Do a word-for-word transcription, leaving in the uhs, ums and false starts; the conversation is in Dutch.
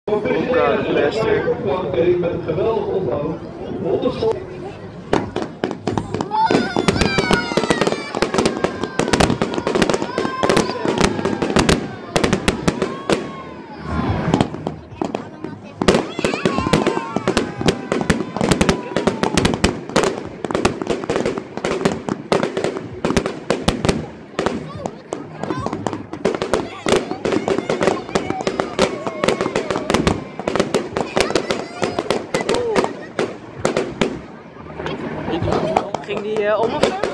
Elkaar de plastic. Met een geweldige opbouw. Onderschot. Ging die uh, om of zo?